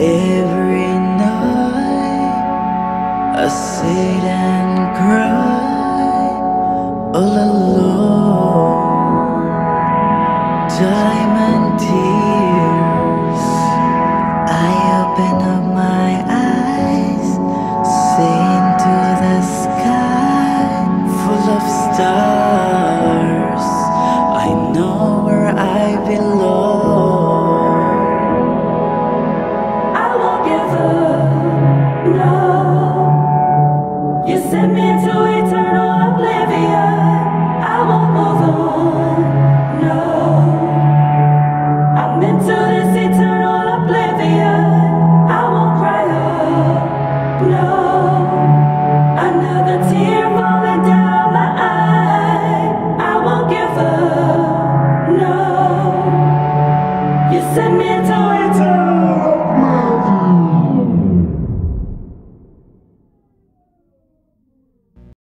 Every night I sit and cry all alone. Time and tears. I open up my eyes, see into the sky full of stars. I know where I belong. I won't give up, no. You sent me to eternal oblivion. I won't move on, no. I'm into this eternal oblivion. I won't cry up, no. Another tear falling down my eye. I won't give up, no. You sent me to eternal.